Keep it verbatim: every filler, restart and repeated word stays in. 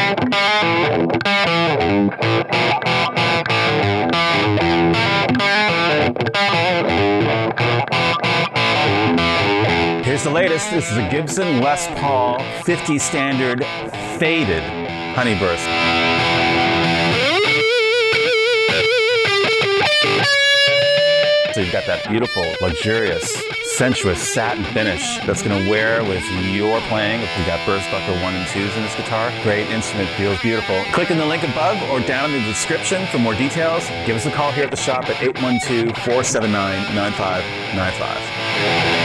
Here's the latest. This is a Gibson Les Paul fifty standard faded honeyburst. So you've got that beautiful, luxurious, sensuous satin finish that's going to wear with your playing. We've got burst buckle one and twos in this guitar. Great instrument, feels beautiful. Click in the link above or down in the description for more details. Give us a call here at the shop at eight one two, four seven nine, nine five nine five.